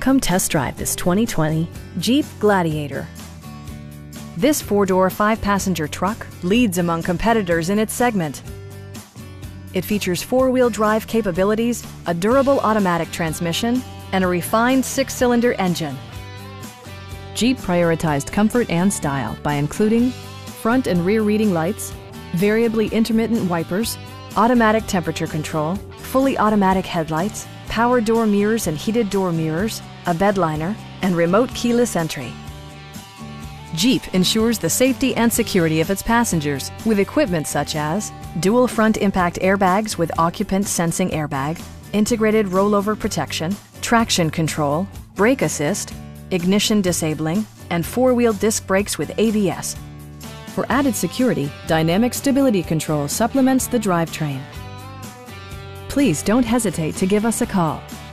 Come test drive this 2020 Jeep Gladiator. This four-door, five-passenger truck leads among competitors in its segment. It features four-wheel drive capabilities, a durable automatic transmission, and a refined six-cylinder engine. Jeep prioritized comfort and style by including front and rear reading lights, variably intermittent wipers, automatic temperature control, fully automatic headlights, power door mirrors and heated door mirrors, a bed liner, and remote keyless entry. Jeep ensures the safety and security of its passengers with equipment such as dual front impact airbags with occupant sensing airbag, integrated rollover protection, traction control, brake assist, ignition disabling, and four-wheel disc brakes with ABS. For added security, dynamic stability control supplements the drivetrain. Please don't hesitate to give us a call.